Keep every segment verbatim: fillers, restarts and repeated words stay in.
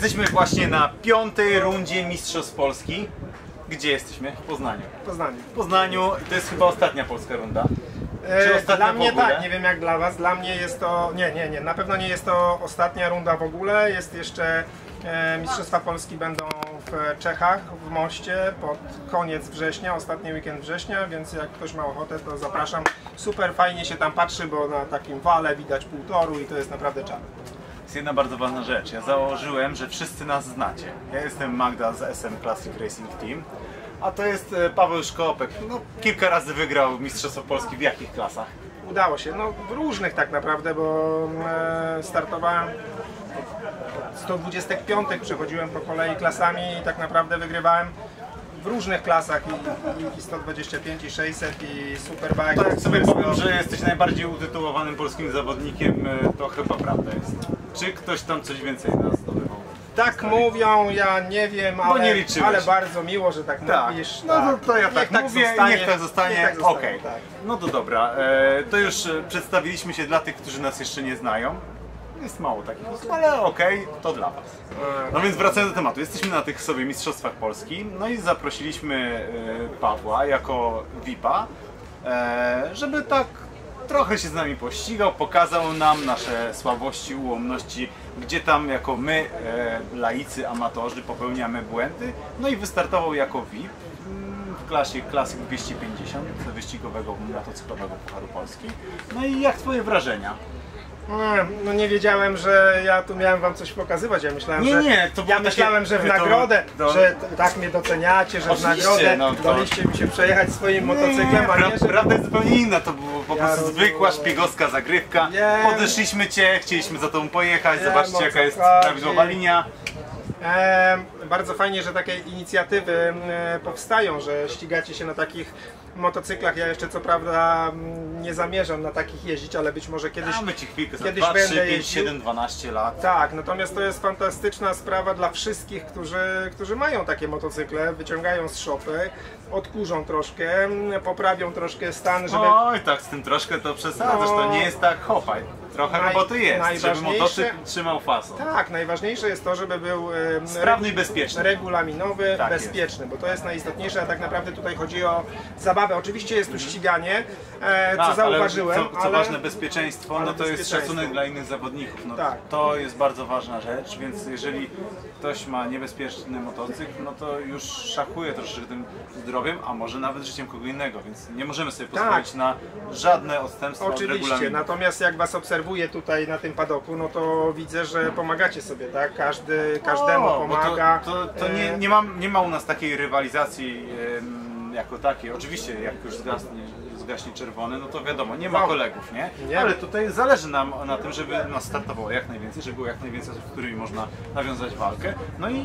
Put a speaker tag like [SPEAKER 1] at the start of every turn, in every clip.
[SPEAKER 1] Jesteśmy właśnie na piątej rundzie Mistrzostw Polski. Gdzie jesteśmy? W Poznaniu.
[SPEAKER 2] W Poznaniu.
[SPEAKER 1] W Poznaniu to jest chyba ostatnia polska runda.
[SPEAKER 2] Czy ostatnia dla mnie tak, nie wiem jak dla was, dla mnie jest to, nie, nie, nie, na pewno nie jest to ostatnia runda w ogóle, jest jeszcze e, Mistrzostwa Polski będą w Czechach, w Moście pod koniec września, ostatni weekend września, więc jak ktoś ma ochotę, to zapraszam. Super fajnie się tam patrzy, bo na takim wale widać pół toru i to jest naprawdę czarne.
[SPEAKER 1] Jest jedna bardzo ważna rzecz, ja założyłem, że wszyscy nas znacie. Ja jestem Magda z S M Classic Racing Team. A to jest Paweł Szkopek. No, kilka razy wygrał Mistrzostwo Polski. W jakich klasach?
[SPEAKER 2] Udało się, no w różnych tak naprawdę, bo e, startowałem od sto dwadzieścia pięć, przechodziłem po kolei klasami i tak naprawdę wygrywałem w różnych klasach i, i sto dwadzieścia pięć, i sześćset, i Superbike.
[SPEAKER 1] Tak, jak sobie powiem, że jesteś najbardziej utytułowanym polskim zawodnikiem, to chyba prawda jest. Czy ktoś tam coś więcej nas zdobywał?
[SPEAKER 2] Tak mówią, ja nie wiem, ale,
[SPEAKER 1] nie
[SPEAKER 2] ale bardzo miło, że tak, tak. mówisz.
[SPEAKER 1] No
[SPEAKER 2] tak.
[SPEAKER 1] to, to ja tak
[SPEAKER 2] niech
[SPEAKER 1] mówię,
[SPEAKER 2] tak zostanie,
[SPEAKER 1] niech tak zostanie.
[SPEAKER 2] Niech tak zostanie
[SPEAKER 1] Okej,
[SPEAKER 2] tak.
[SPEAKER 1] No to dobra, e, to już przedstawiliśmy się dla tych, którzy nas jeszcze nie znają. Jest mało takich osób, ale okej, to dla was. No więc wracając do tematu, jesteśmy na tych sobie Mistrzostwach Polski, no i zaprosiliśmy e, Pawła jako V I P-a, e, żeby tak trochę się z nami pościgał, pokazał nam nasze słabości, ułomności, gdzie tam jako my, e, laicy, amatorzy, popełniamy błędy. No i wystartował jako V I P w klasie Classic dwieście pięćdziesiąt wyścigowego motocyklowego Pucharu Polski. No i jak twoje wrażenia?
[SPEAKER 2] No nie wiedziałem, że ja tu miałem wam coś pokazywać. Ja myślałem,
[SPEAKER 1] nie,
[SPEAKER 2] że,
[SPEAKER 1] nie, to
[SPEAKER 2] ja myślałem, że w nagrodę,
[SPEAKER 1] to, to...
[SPEAKER 2] że tak mnie doceniacie, że
[SPEAKER 1] Oczywiście,
[SPEAKER 2] w nagrodę
[SPEAKER 1] no, to...
[SPEAKER 2] daliście mi się przejechać swoim motocyklem, a nie, że...
[SPEAKER 1] Prawda jest zupełnie inna, to było po
[SPEAKER 2] Ja
[SPEAKER 1] prostu
[SPEAKER 2] rozumiem.
[SPEAKER 1] zwykła szpiegowska zagrywka.
[SPEAKER 2] Wiem.
[SPEAKER 1] Podeszliśmy cię, chcieliśmy za tobą pojechać,
[SPEAKER 2] Wiem,
[SPEAKER 1] zobaczcie
[SPEAKER 2] o co
[SPEAKER 1] jaka jest
[SPEAKER 2] chodzi.
[SPEAKER 1] prawidłowa linia.
[SPEAKER 2] E, bardzo fajnie, że takie inicjatywy e, powstają, że ścigacie się na takich motocyklach. Ja jeszcze co prawda m, nie zamierzam na takich jeździć, ale być może kiedyś,
[SPEAKER 1] Damy ci chwilkę, za
[SPEAKER 2] kiedyś
[SPEAKER 1] dwa,
[SPEAKER 2] będę
[SPEAKER 1] trzy, pięć,
[SPEAKER 2] jeździł.
[SPEAKER 1] siedem, dwanaście lat.
[SPEAKER 2] Tak, natomiast to jest fantastyczna sprawa dla wszystkich, którzy, którzy mają takie motocykle, wyciągają z szopy, odkurzą troszkę, poprawią troszkę stan, żeby...
[SPEAKER 1] Oj, tak z tym troszkę to przesadzasz,
[SPEAKER 2] No.
[SPEAKER 1] to nie jest tak hopaj. Trochę
[SPEAKER 2] Naj-
[SPEAKER 1] roboty jest, żeby
[SPEAKER 2] najważniejsze-
[SPEAKER 1] motocykl trzymał fason.
[SPEAKER 2] Tak, najważniejsze jest to, żeby był e,
[SPEAKER 1] Sprawny i bezpieczny.
[SPEAKER 2] regulaminowy,
[SPEAKER 1] Tak
[SPEAKER 2] bezpieczny, bo to jest najistotniejsze, a tak naprawdę tutaj chodzi o zabawę. Oczywiście jest tu ściganie, e, co
[SPEAKER 1] Tak,
[SPEAKER 2] zauważyłem,
[SPEAKER 1] ale co, co
[SPEAKER 2] ale...
[SPEAKER 1] ważne, bezpieczeństwo,
[SPEAKER 2] ale
[SPEAKER 1] no to jest
[SPEAKER 2] bezpieczeństwo.
[SPEAKER 1] szacunek dla innych zawodników. No,
[SPEAKER 2] Tak.
[SPEAKER 1] To jest bardzo ważna rzecz, więc jeżeli ktoś ma niebezpieczny motocykl, no to już szachuje troszeczkę tym zdrowiem, a może nawet życiem kogo innego, więc nie możemy sobie pozwolić
[SPEAKER 2] Tak.
[SPEAKER 1] na żadne odstępstwo od
[SPEAKER 2] Oczywiście,
[SPEAKER 1] regulaminu.
[SPEAKER 2] natomiast jak was obserwuję tutaj na tym padoku, no to widzę, że pomagacie sobie, tak? Każdy, każdemu
[SPEAKER 1] O, bo
[SPEAKER 2] pomaga.
[SPEAKER 1] To, to, to nie, nie, ma, nie ma u nas takiej rywalizacji em, jako takiej. Oczywiście jak już zgasnie, zgaśnie czerwony, no to wiadomo, nie ma
[SPEAKER 2] No.
[SPEAKER 1] kolegów, nie?
[SPEAKER 2] Nie.
[SPEAKER 1] Ale tutaj zależy nam na tym, żeby nas startowało jak najwięcej, żeby było jak najwięcej osób, z którymi można nawiązać walkę. No i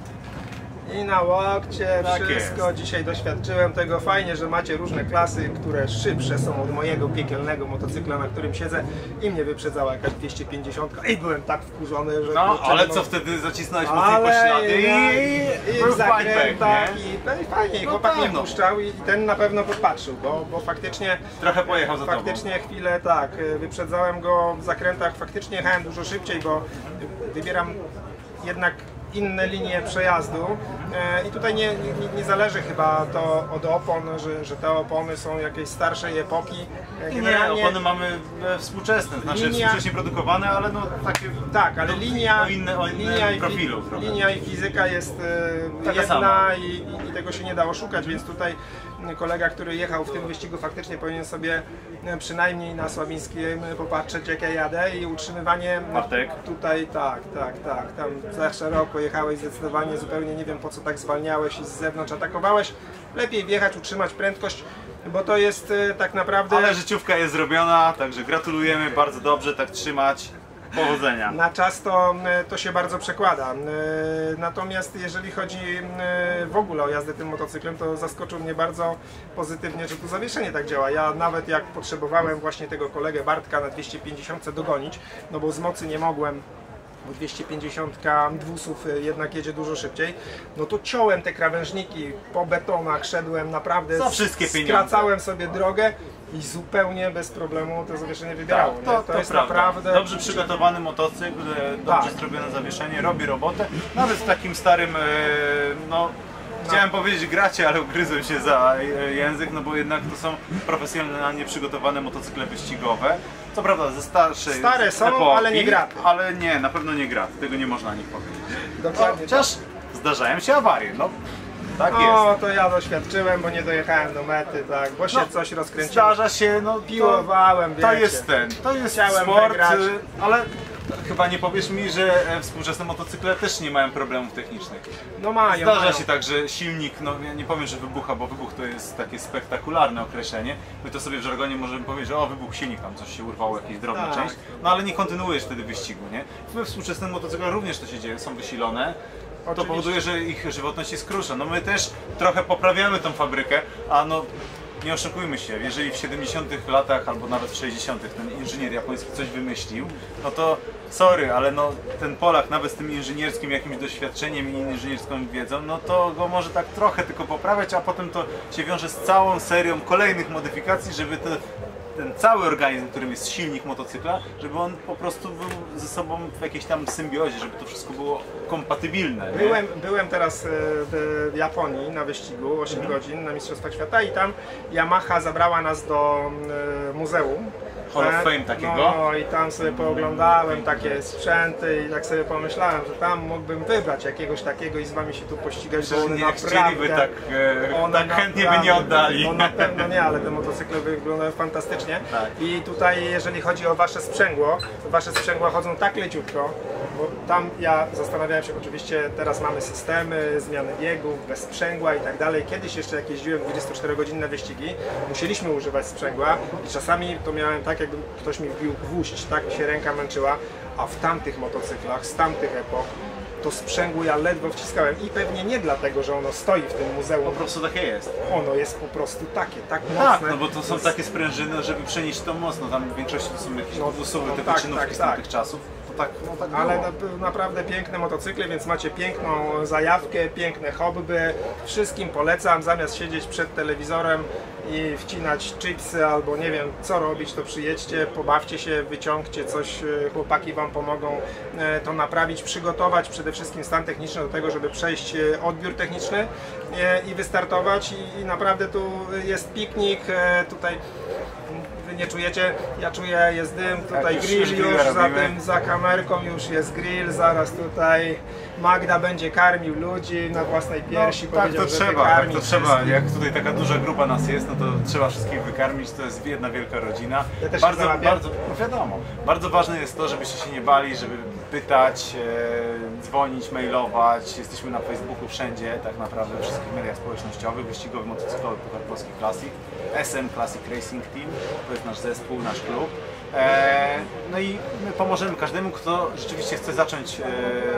[SPEAKER 2] I na łokcie,
[SPEAKER 1] Tak
[SPEAKER 2] wszystko.
[SPEAKER 1] jest.
[SPEAKER 2] Dzisiaj doświadczyłem tego. Fajnie, że macie różne klasy, które szybsze są od mojego piekielnego motocykla, na którym siedzę, i mnie wyprzedzała jakaś dwieście pięćdziesiąt i byłem tak wkurzony, że...
[SPEAKER 1] no,
[SPEAKER 2] kurczę,
[SPEAKER 1] ale
[SPEAKER 2] no-
[SPEAKER 1] co wtedy zacisnąłeś mocniej
[SPEAKER 2] Ale
[SPEAKER 1] poślady i,
[SPEAKER 2] i, i
[SPEAKER 1] był
[SPEAKER 2] w
[SPEAKER 1] fightback,
[SPEAKER 2] zakrętach
[SPEAKER 1] nie?
[SPEAKER 2] i, no i fajnie,
[SPEAKER 1] No
[SPEAKER 2] chłopak
[SPEAKER 1] tak,
[SPEAKER 2] mnie
[SPEAKER 1] no.
[SPEAKER 2] puszczał i, i ten na pewno podpatrzył, bo, bo faktycznie
[SPEAKER 1] Trochę pojechał za tobą.
[SPEAKER 2] faktycznie chwilę tak, wyprzedzałem go w zakrętach, faktycznie jechałem dużo szybciej, bo wybieram jednak inne linie przejazdu e, i tutaj nie, nie, nie zależy chyba to od opon, że, że te opony są jakiejś starszej epoki. E,
[SPEAKER 1] Nie, opony mamy e, współczesne, znaczy
[SPEAKER 2] Linia-
[SPEAKER 1] współcześnie produkowane, ale no takie...
[SPEAKER 2] Tak, ale
[SPEAKER 1] no,
[SPEAKER 2] linia,
[SPEAKER 1] o inne, o innym
[SPEAKER 2] linia, i,
[SPEAKER 1] profilu
[SPEAKER 2] fi-
[SPEAKER 1] trochę.
[SPEAKER 2] linia i fizyka jest e,
[SPEAKER 1] Taka
[SPEAKER 2] jedna
[SPEAKER 1] sama.
[SPEAKER 2] i, i, i tego się nie da oszukać, więc tutaj kolega, który jechał w tym wyścigu, faktycznie powinien sobie e, przynajmniej na Sławińskim popatrzeć, jak ja jadę, i utrzymywanie
[SPEAKER 1] Bartek?
[SPEAKER 2] tutaj tak, tak, tak, tam za szeroko jechałeś zdecydowanie, zupełnie nie wiem, po co tak zwalniałeś i z zewnątrz atakowałeś. Lepiej wjechać, utrzymać prędkość, bo to jest e, tak naprawdę...
[SPEAKER 1] Ale życiówka jest zrobiona, także gratulujemy, bardzo dobrze, tak trzymać. Powodzenia.
[SPEAKER 2] Na czas to, to się bardzo przekłada. Natomiast jeżeli chodzi w ogóle o jazdę tym motocyklem, to zaskoczył mnie bardzo pozytywnie, że tu zawieszenie tak działa. Ja nawet jak potrzebowałem właśnie tego kolegę Bartka na dwieście pięćdziesiąt dogonić, no bo z mocy nie mogłem, bo dwieście pięćdziesiąt dwusów jednak jedzie dużo szybciej, no to ciąłem te krawężniki po betonach, szedłem naprawdę,
[SPEAKER 1] Za wszystkie pieniądze.
[SPEAKER 2] skracałem sobie drogę i zupełnie bez problemu to zawieszenie wybierało.
[SPEAKER 1] Tak,
[SPEAKER 2] nie?
[SPEAKER 1] to,
[SPEAKER 2] to
[SPEAKER 1] to
[SPEAKER 2] jest
[SPEAKER 1] prawda.
[SPEAKER 2] naprawdę...
[SPEAKER 1] Dobrze przygotowany motocykl, dobrze
[SPEAKER 2] Tak.
[SPEAKER 1] zrobione zawieszenie, robi robotę. Nawet w takim starym, e, no chciałem powiedzieć gracie, ale ugryzłem się za e, język, no bo jednak to są profesjonalnie przygotowane motocykle wyścigowe. Co prawda ze starszej
[SPEAKER 2] Stare są,
[SPEAKER 1] epoki,
[SPEAKER 2] ale nie graty.
[SPEAKER 1] Ale nie, na pewno nie graty, tego nie można o nich powiedzieć.
[SPEAKER 2] Dokładnie.
[SPEAKER 1] Chociaż zdarzają się awarie, no tak jest.
[SPEAKER 2] O, to ja doświadczyłem, bo nie dojechałem do mety, tak, bo się
[SPEAKER 1] No,
[SPEAKER 2] coś rozkręciło.
[SPEAKER 1] Zdarza się, no to,
[SPEAKER 2] Piłowałem,
[SPEAKER 1] to
[SPEAKER 2] wiecie.
[SPEAKER 1] jest ten, to jest
[SPEAKER 2] Chciałem
[SPEAKER 1] sport,
[SPEAKER 2] wygrać.
[SPEAKER 1] y, ale chyba nie powiesz mi, że e, współczesne motocykle też nie mają problemów technicznych.
[SPEAKER 2] No mają,
[SPEAKER 1] Zdarza
[SPEAKER 2] mają.
[SPEAKER 1] się tak, że silnik, no ja nie powiem, że wybucha, bo wybuch to jest takie spektakularne określenie. My to sobie w żargonie możemy powiedzieć, że o, wybuch silnik, tam coś się urwało, jakaś drobna
[SPEAKER 2] Tak.
[SPEAKER 1] część, no ale nie kontynuujesz wtedy wyścigu, nie? We współczesnych motocyklach również to się dzieje, są wysilone. To
[SPEAKER 2] Oczywiście.
[SPEAKER 1] powoduje, że ich żywotność jest krótsza. No my też trochę poprawiamy tą fabrykę, a no nie oszukujmy się, jeżeli w siedemdziesiątych latach albo nawet w sześćdziesiątych ten inżynier japoński coś wymyślił, no to sorry, ale no ten Polak nawet z tym inżynierskim jakimś doświadczeniem i inżynierską wiedzą, no to go może tak trochę tylko poprawiać, a potem to się wiąże z całą serią kolejnych modyfikacji, żeby te ten cały organizm, którym jest silnik motocykla, żeby on po prostu był ze sobą w jakiejś tam symbiozie, żeby to wszystko było kompatybilne. Nie?
[SPEAKER 2] Byłem, byłem teraz e, w Japonii na wyścigu osiem godzin na Mistrzostwach Świata i tam Yamaha zabrała nas do e, muzeum.
[SPEAKER 1] Hall of
[SPEAKER 2] E,
[SPEAKER 1] Fame takiego?
[SPEAKER 2] No i tam sobie pooglądałem takie sprzęty i tak sobie pomyślałem, że tam mógłbym wybrać jakiegoś takiego i z wami się tu pościgać, bo
[SPEAKER 1] Przecież
[SPEAKER 2] one
[SPEAKER 1] nie
[SPEAKER 2] naprawdę...
[SPEAKER 1] chcieliby tak, e,
[SPEAKER 2] one
[SPEAKER 1] tak chętnie by
[SPEAKER 2] naprawdę-
[SPEAKER 1] nie oddali.
[SPEAKER 2] No na pewno nie, ale te motocykle wyglądają fantastycznie.
[SPEAKER 1] Tak.
[SPEAKER 2] I tutaj jeżeli chodzi o wasze sprzęgło, to wasze sprzęgła chodzą tak leciutko, bo tam ja zastanawiałem się, oczywiście teraz mamy systemy, zmiany biegów, bez sprzęgła i tak dalej. Kiedyś jeszcze jak jeździłem dwudziestoczterogodzinne wyścigi, musieliśmy używać sprzęgła i czasami to miałem tak, jakby ktoś mi wbił gwóźdź, tak mi się ręka męczyła, a w tamtych motocyklach, z tamtych epok, to sprzęgło ja ledwo wciskałem i pewnie nie dlatego, że ono stoi w tym
[SPEAKER 1] Po
[SPEAKER 2] muzeum,
[SPEAKER 1] prostu takie jest.
[SPEAKER 2] ono jest po prostu takie, tak mocne.
[SPEAKER 1] Tak, no bo to są
[SPEAKER 2] jest-
[SPEAKER 1] takie sprężyny, żeby przenieść to mocno. Tam w większości to są jakieś
[SPEAKER 2] No,
[SPEAKER 1] usuwy,
[SPEAKER 2] no
[SPEAKER 1] te
[SPEAKER 2] tak,
[SPEAKER 1] wyczynówki
[SPEAKER 2] tak,
[SPEAKER 1] z
[SPEAKER 2] tak.
[SPEAKER 1] tamtych czasów. To tak, no tak
[SPEAKER 2] Ale
[SPEAKER 1] było.
[SPEAKER 2] na, naprawdę piękne motocykle, więc macie piękną zajawkę, piękne hobby. Wszystkim polecam, zamiast siedzieć przed telewizorem i wcinać chipsy albo nie wiem co robić, to przyjedźcie, pobawcie się, wyciągcie coś, e, chłopaki wam pomogą e, to naprawić, przygotować przede wszystkim stan techniczny do tego, żeby przejść e, odbiór techniczny e, i wystartować i, i naprawdę tu jest piknik, e, tutaj wy nie czujecie, ja czuję, jest dym, tutaj
[SPEAKER 1] już-
[SPEAKER 2] grill
[SPEAKER 1] już grilla
[SPEAKER 2] już, za
[SPEAKER 1] robimy.
[SPEAKER 2] tym, za kamerką już jest grill, zaraz tutaj Magda będzie karmił ludzi na własnej piersi,
[SPEAKER 1] No, tak
[SPEAKER 2] powiedział,
[SPEAKER 1] to
[SPEAKER 2] że
[SPEAKER 1] trzeba, tak
[SPEAKER 2] wykarmi
[SPEAKER 1] to trzeba.
[SPEAKER 2] wszystkich.
[SPEAKER 1] Jak tutaj taka duża grupa nas jest, no to trzeba wszystkich wykarmić, to jest jedna wielka rodzina.
[SPEAKER 2] Ja też
[SPEAKER 1] bardzo,
[SPEAKER 2] się załapię.
[SPEAKER 1] bardzo, no wiadomo, bardzo ważne jest to, żebyście się nie bali, żeby pytać, e, dzwonić, mailować. Jesteśmy na Facebooku wszędzie, tak naprawdę we wszystkich mediach społecznościowych, wyścigowy, motocyklowy, Puchar Polski Classic, S M Classic Racing Team, to jest nasz zespół, nasz klub. E, no i my pomożemy każdemu, kto rzeczywiście chce zacząć e,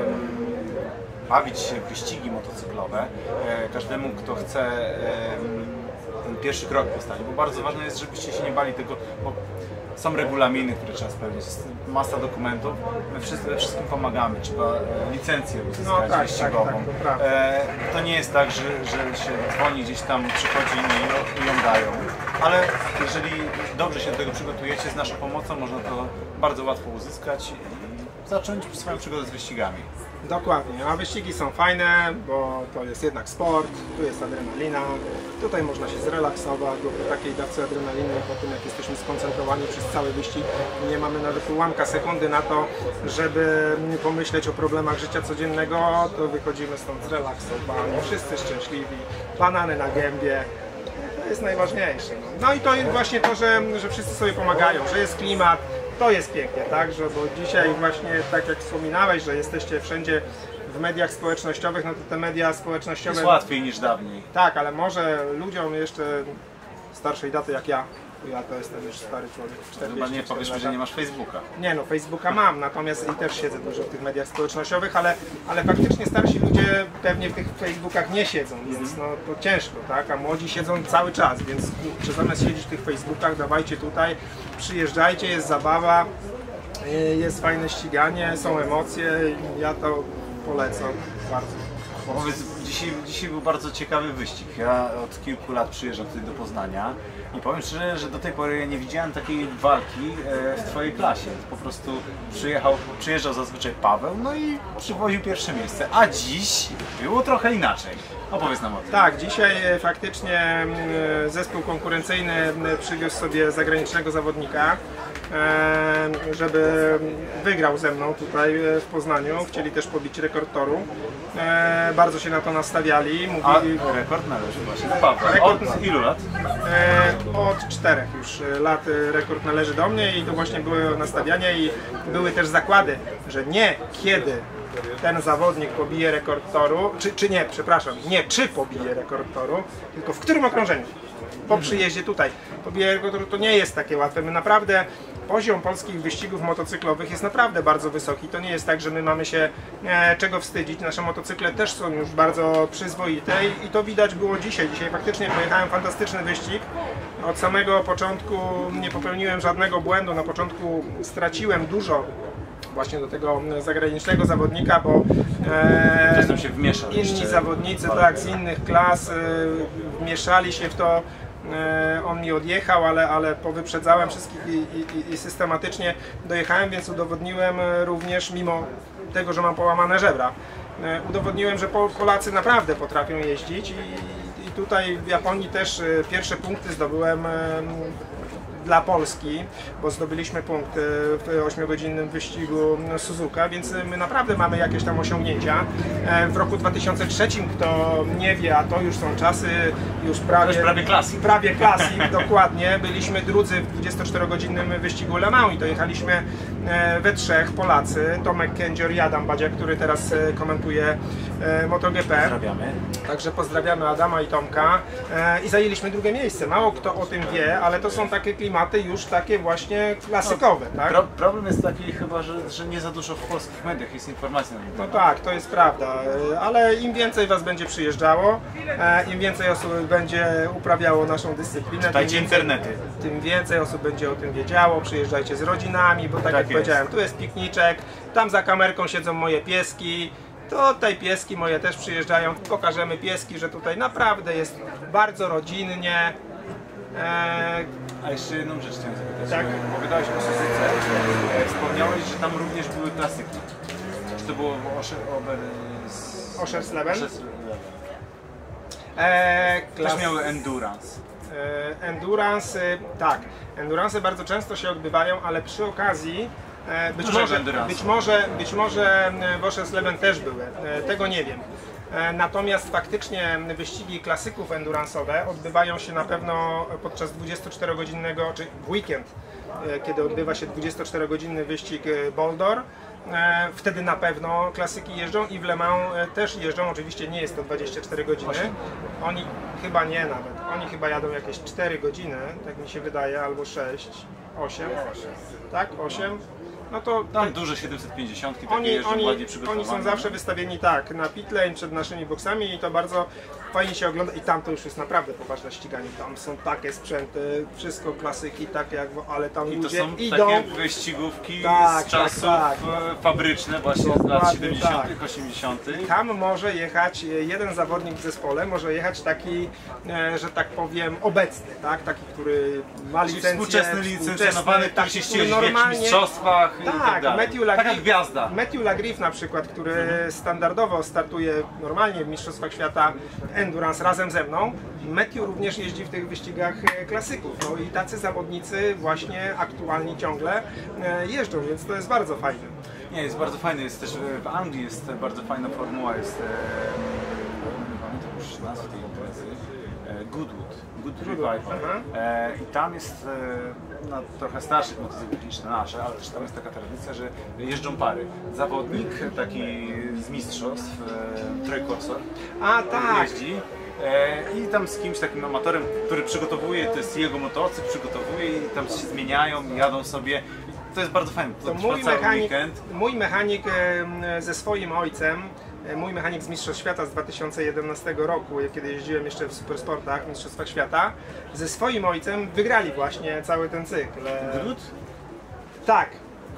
[SPEAKER 1] bawić się w wyścigi motocyklowe, e, każdemu, kto chce e, ten pierwszy krok postawić, bo bardzo ważne jest, żebyście się nie bali tego, bo są regulaminy, które trzeba spełnić, jest masa dokumentów, my wszyscy, we wszystkim pomagamy, trzeba e, licencję uzyskać
[SPEAKER 2] No tak, tak,
[SPEAKER 1] wyścigową.
[SPEAKER 2] tak, to prawda.
[SPEAKER 1] E, to nie jest tak, że, że się dzwoni gdzieś tam, przychodzi i, i ją dają, ale jeżeli dobrze się do tego przygotujecie, z naszą pomocą można to bardzo łatwo uzyskać i zacząć swoją przygodę z wyścigami.
[SPEAKER 2] Dokładnie, a wyścigi są fajne, bo to jest jednak sport, tu jest adrenalina, tutaj można się zrelaksować, bo po takiej dawce adrenaliny, po tym jak jesteśmy skoncentrowani przez cały wyścig, nie mamy nawet ułamka sekundy na to, żeby pomyśleć o problemach życia codziennego, to wychodzimy stąd zrelaksowani, wszyscy szczęśliwi, banany na gębie. To jest najważniejsze. No, no i to jest właśnie to, że, że wszyscy sobie pomagają, że jest klimat, to jest pięknie, tak? Że, bo dzisiaj właśnie, tak jak wspominałeś, że jesteście wszędzie w mediach społecznościowych, no to te media społecznościowe...
[SPEAKER 1] Jest łatwiej niż dawniej.
[SPEAKER 2] Tak, ale może ludziom jeszcze starszej daty jak ja, bo ja to jestem już stary człowiek, czterdzieści
[SPEAKER 1] Chyba nie powiesz mi,
[SPEAKER 2] lata.
[SPEAKER 1] że nie masz Facebooka.
[SPEAKER 2] Nie no, Facebooka mam, natomiast i też siedzę dużo w tych mediach społecznościowych, ale, ale faktycznie starsi ludzie pewnie w tych Facebookach nie siedzą, więc no to ciężko, tak? A młodzi siedzą cały czas, więc kurczę, zamiast siedzieć w tych Facebookach, dawajcie tutaj, przyjeżdżajcie, jest zabawa, jest fajne ściganie, są emocje, ja to polecam bardzo.
[SPEAKER 1] Powiedz, dzisiaj, dzisiaj był bardzo ciekawy wyścig. Ja od kilku lat przyjeżdżam tutaj do Poznania i powiem szczerze, że do tej pory ja nie widziałem takiej walki w twojej klasie. Po prostu przyjechał, przyjeżdżał zazwyczaj Paweł, no i przywoził pierwsze miejsce. A dziś było trochę inaczej. Opowiedz nam o tym.
[SPEAKER 2] Tak, dzisiaj faktycznie zespół konkurencyjny przywiózł sobie zagranicznego zawodnika, żeby wygrał ze mną tutaj w Poznaniu. Chcieli też pobić rekord toru. Bardzo się na to nastawiali.
[SPEAKER 1] Mówili... A rekord należy właśnie do Pawła. Rekord... Od ilu lat?
[SPEAKER 2] Od czterech już lat rekord należy do mnie i to właśnie były nastawiania i były też zakłady, że nie kiedy ten zawodnik pobije rekord toru, czy, czy nie, przepraszam, nie czy pobije rekord toru, tylko w którym okrążeniu. Po przyjeździe tutaj pobije rekord toru to nie jest takie łatwe. My naprawdę, poziom polskich wyścigów motocyklowych jest naprawdę bardzo wysoki. To nie jest tak, że my mamy się e, czego wstydzić. Nasze motocykle też są już bardzo przyzwoite i, i to widać było dzisiaj. Dzisiaj faktycznie pojechałem fantastyczny wyścig. Od samego początku nie popełniłem żadnego błędu. Na początku straciłem dużo właśnie do tego zagranicznego zawodnika, bo e,
[SPEAKER 1] się wmieszał
[SPEAKER 2] inni zawodnicy tak, z innych klas e, wmieszali się w to. E, on mi odjechał, ale, ale powyprzedzałem wszystkich i, i, i systematycznie dojechałem, więc udowodniłem również, mimo tego, że mam połamane żebra, e, udowodniłem, że Polacy naprawdę potrafią jeździć i, i tutaj w Japonii też e, pierwsze punkty zdobyłem e, dla Polski, bo zdobyliśmy punkt w ośmiogodzinnym wyścigu Suzuka, więc my naprawdę mamy jakieś tam osiągnięcia. W roku dwa tysiące trzecim, kto nie wie, a to już są czasy już prawie,
[SPEAKER 1] już prawie klasik,
[SPEAKER 2] prawie klasik dokładnie, byliśmy drudzy w dwudziestoczterogodzinnym wyścigu Le Mans i to jechaliśmy we trzech Polacy, Tomek Kędzior i Adam Badzia, który teraz komentuje MotoGP.
[SPEAKER 1] Pozdrawiamy.
[SPEAKER 2] Także pozdrawiamy Adama i Tomka i zajęliśmy drugie miejsce. Mało kto o tym wie, ale to są takie klimaty już takie właśnie klasykowe, no, tak?
[SPEAKER 1] Pro, problem jest taki chyba, że, że nie za dużo w polskich mediach jest informacji na ten temat.
[SPEAKER 2] No tak, to jest prawda, ale im więcej was będzie przyjeżdżało, im więcej osób będzie uprawiało naszą dyscyplinę,
[SPEAKER 1] czytajcie
[SPEAKER 2] tym
[SPEAKER 1] internety.
[SPEAKER 2] Tym więcej osób będzie o tym wiedziało, przyjeżdżajcie z rodzinami, bo tak, tak jak jest. powiedziałem, tu jest pikniczek, tam za kamerką siedzą moje pieski, tutaj pieski moje też przyjeżdżają, pokażemy pieski, że tutaj naprawdę jest bardzo rodzinnie.
[SPEAKER 1] Eee... A jeszcze jedną rzecz chciałem zapytać.
[SPEAKER 2] Tak?
[SPEAKER 1] Opowiadałeś o Suzuce, wspomniałeś, że tam również były klasyki. Czy to było
[SPEAKER 2] Oschersleben?
[SPEAKER 1] Eee, klas... Też miały endurance.
[SPEAKER 2] Eee, endurance, tak. Endurance bardzo często się odbywają, ale przy okazji Być może, być, może, być może w Oschersleben też były, tego nie wiem. Natomiast faktycznie wyścigi klasyków endurance'owe odbywają się na pewno podczas dwudziestoczterogodzinnego, czy w weekend, kiedy odbywa się dwudziestoczterogodzinny wyścig Boldor. Wtedy na pewno klasyki jeżdżą i w Le Mans też jeżdżą, oczywiście nie jest to dwadzieścia cztery godziny. Oni chyba nie nawet, oni chyba jadą jakieś cztery godziny, tak mi się wydaje, albo sześć, osiem, tak, osiem. No to
[SPEAKER 1] tam duże siedemset pięćdziesiąt, takie
[SPEAKER 2] oni,
[SPEAKER 1] jeżdżą
[SPEAKER 2] oni,
[SPEAKER 1] ładnie przygotowane.
[SPEAKER 2] Oni są zawsze wystawieni tak, na pit lane przed naszymi boksami i to bardzo fajnie się ogląda i tam to już jest naprawdę poważne ściganie. Tam są takie sprzęty, wszystko klasyki, takie jak, ale tam
[SPEAKER 1] I to
[SPEAKER 2] ludzie
[SPEAKER 1] są
[SPEAKER 2] idą.
[SPEAKER 1] Takie wyścigówki
[SPEAKER 2] tak,
[SPEAKER 1] z czasów tak, tak. fabryczne właśnie z lat siedemdziesiątych, tak. osiemdziesiątych.
[SPEAKER 2] Tam może jechać jeden zawodnik w zespole, może jechać taki, że tak powiem, obecny, tak? Taki, który ma licencję.
[SPEAKER 1] Współczesny licencjonowany, który się ścieli w jakichś mistrzostwach.
[SPEAKER 2] Tak,
[SPEAKER 1] tak
[SPEAKER 2] Matthew Lagriff,
[SPEAKER 1] taka gwiazda.
[SPEAKER 2] Matthew Lagriff na przykład, który mhm. standardowo startuje normalnie w Mistrzostwach Świata Endurance razem ze mną. Matthew również jeździ w tych wyścigach klasyków. No i tacy zawodnicy właśnie aktualnie ciągle jeżdżą, więc to jest bardzo fajne.
[SPEAKER 1] Nie, jest bardzo fajne. Jest też w Anglii jest bardzo fajna formuła, jest nie pamiętam już nazwy tej imprezy. Goodwood. Good Revival. E, I tam jest e, no, trochę starszych motocykli niż nasze, ale też tam jest taka tradycja, że jeżdżą pary. Zawodnik taki z mistrzostw, e, Troy Korsor,
[SPEAKER 2] A, tak.
[SPEAKER 1] jeździ e, i tam z kimś takim amatorem, który przygotowuje, to jest jego motocykl, przygotowuje i tam się zmieniają, jadą sobie. To jest bardzo fajne. To
[SPEAKER 2] to mój, mechanik, mój mechanik e, ze swoim ojcem, mój mechanik z Mistrzostw Świata z dwa tysiące jedenastego roku, kiedy jeździłem jeszcze w Supersportach, Mistrzostwach Świata, ze swoim ojcem wygrali właśnie cały ten cykl.
[SPEAKER 1] Goodwood?
[SPEAKER 2] Tak.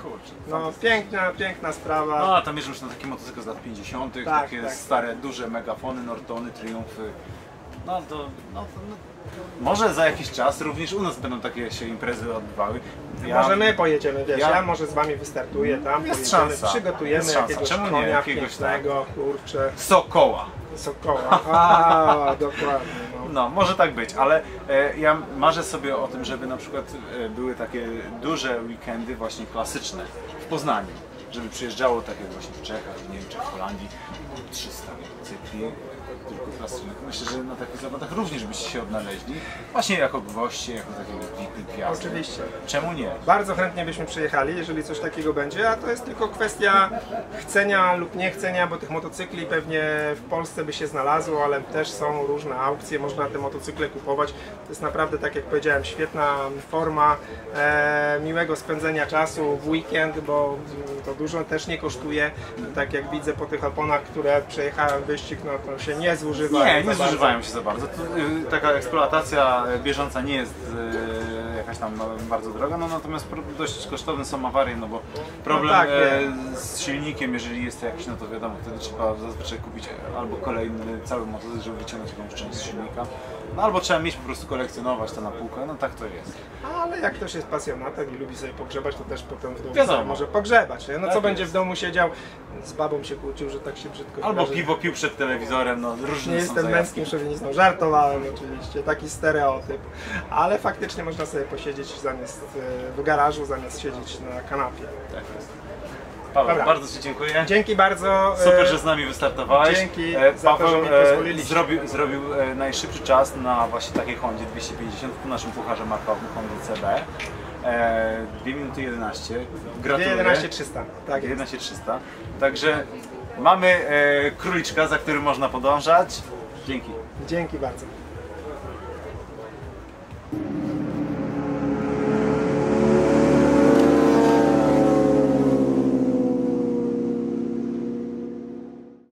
[SPEAKER 1] Kurczę,
[SPEAKER 2] No piękna, piękna sprawa.
[SPEAKER 1] No, a tam jeżdżą już na taki motocykl z lat pięćdziesiątych,
[SPEAKER 2] Tak,
[SPEAKER 1] takie
[SPEAKER 2] tak.
[SPEAKER 1] stare, duże megafony, Nortony, Triumfy. No to, no to no. Może za jakiś czas również u nas będą takie się imprezy odbywały. Ja,
[SPEAKER 2] Może my pojedziemy, wiesz,
[SPEAKER 1] ja-
[SPEAKER 2] ja, może z wami wystartuję tam,
[SPEAKER 1] Jest
[SPEAKER 2] pojedziemy,
[SPEAKER 1] szansa,
[SPEAKER 2] przygotujemy
[SPEAKER 1] jest szansa.
[SPEAKER 2] jakiegoś
[SPEAKER 1] Czemu nie?
[SPEAKER 2] konia
[SPEAKER 1] Jakiegoś,
[SPEAKER 2] pięknego, kurczę,
[SPEAKER 1] Sokoła.
[SPEAKER 2] sokoła. A, dokładnie. No.
[SPEAKER 1] No, może tak być, ale e, ja marzę sobie o tym, żeby na przykład e, były takie duże weekendy właśnie klasyczne w Poznaniu. Żeby przyjeżdżało tak jak właśnie w Czechach, w Niemczech, w Holandii trzysta motocykli, tylko klasycznych. Myślę, że na takich zawodach również byście się odnaleźli. Właśnie jako goście, jako takie V I P gwiazdy.
[SPEAKER 2] Oczywiście.
[SPEAKER 1] Czemu nie?
[SPEAKER 2] Bardzo chętnie byśmy przyjechali, jeżeli coś takiego będzie, a to jest tylko kwestia chcenia lub niechcenia, bo tych motocykli pewnie w Polsce by się znalazło, ale też są różne aukcje, można te motocykle kupować. To jest naprawdę, tak jak powiedziałem, świetna forma e, miłego spędzenia czasu w weekend, bo mm, to dużo też nie kosztuje. Tak jak widzę po tych oponach, które przejechałem wyścig, no to się nie zużywa.
[SPEAKER 1] Nie, nie
[SPEAKER 2] za
[SPEAKER 1] zużywają
[SPEAKER 2] bardzo.
[SPEAKER 1] się za bardzo. To, y, taka eksploatacja bieżąca nie jest y, jakaś tam no, bardzo droga, no natomiast pro, dość kosztowne są awarie, no bo problem
[SPEAKER 2] No tak,
[SPEAKER 1] e, z silnikiem, jeżeli jest jakiś, no to wiadomo, wtedy trzeba zazwyczaj kupić albo kolejny cały motocykl, żeby wyciągnąć jakąś część z silnika, no albo trzeba mieć po prostu kolekcjonować to na półkę, no tak to jest.
[SPEAKER 2] Ale jak ktoś jest pasjonatem i lubi sobie pogrzebać, to też potem w domu
[SPEAKER 1] Wiadomo.
[SPEAKER 2] sobie może pogrzebać. Nie? No
[SPEAKER 1] Tak
[SPEAKER 2] co będzie
[SPEAKER 1] jest.
[SPEAKER 2] w domu siedział, z babą się kłócił, że tak się brzydko
[SPEAKER 1] Albo
[SPEAKER 2] wyrażę.
[SPEAKER 1] piwo pił przed telewizorem, no różne
[SPEAKER 2] Nie
[SPEAKER 1] są
[SPEAKER 2] jestem
[SPEAKER 1] zajawki.
[SPEAKER 2] męskim szowinistą, żartowałem oczywiście, taki stereotyp. Ale faktycznie można sobie posiedzieć zamiast e, w garażu, zamiast siedzieć na kanapie.
[SPEAKER 1] Tak jest. Paweł,
[SPEAKER 2] Dobra.
[SPEAKER 1] bardzo Ci dziękuję.
[SPEAKER 2] Dzięki bardzo. e,
[SPEAKER 1] Super, że z nami wystartowałeś.
[SPEAKER 2] Dzięki
[SPEAKER 1] E,
[SPEAKER 2] za to,
[SPEAKER 1] Paweł
[SPEAKER 2] że mi
[SPEAKER 1] e,
[SPEAKER 2] pozwoliliście.
[SPEAKER 1] zrobił, zrobił e, najszybszy czas na właśnie takiej Hondzie dwieście pięćdziesiąt w naszym pucharze markowym Hondy C B. E, dwie minuty jedenaście. Gratuluję.
[SPEAKER 2] jedenaście trzysta. Tak jest.
[SPEAKER 1] jedenaście trzysta. Także mamy e, króliczka, za którym można podążać. Dzięki.
[SPEAKER 2] Dzięki bardzo.